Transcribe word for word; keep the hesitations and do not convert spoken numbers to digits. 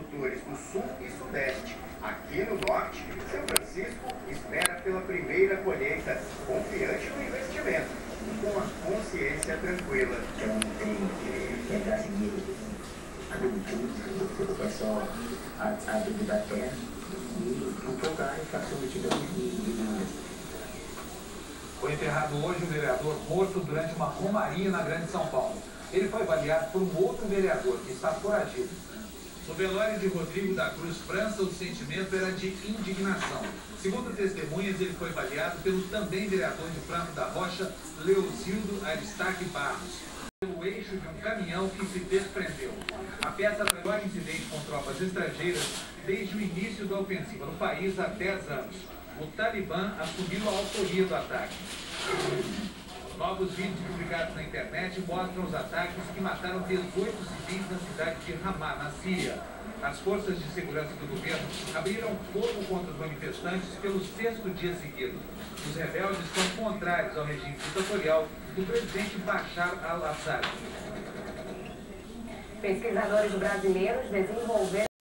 agricultores do sul e sudeste. Aqui no norte, São Francisco espera pela primeira colheita, confiante no investimento e com a consciência tranquila. Então tem que lembrar seguir agricultura, é só a árvore da terra e empolgar a inflação multidão de mudas. Foi enterrado hoje um vereador morto durante uma romaria na Grande São Paulo. Ele foi baleado por um outro vereador que está foragido. No velório de Rodrigo da Cruz França, o sentimento era de indignação. Segundo testemunhas, ele foi baleado pelo também vereador de Franco da Rocha, Leozildo Aristaque Barros, pelo eixo de um caminhão que se desprendeu. A peça foi o maior incidente com tropas estrangeiras desde o início da ofensiva no país há dez anos. O Talibã assumiu a autoria do ataque. Novos vídeos publicados na internet mostram os ataques que mataram dezoito civis na cidade de Ramá, na Síria. As forças de segurança do governo abriram fogo contra os manifestantes pelo sexto dia seguido. Os rebeldes são contrários ao regime ditatorial do presidente Bashar al-Assad. Pesquisadores brasileiros desenvolveram